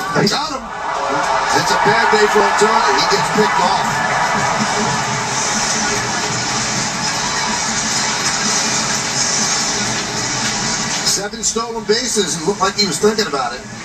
They got him. It's a bad day for Ohtani. He gets picked off. 7 stolen bases. He looked like he was thinking about it.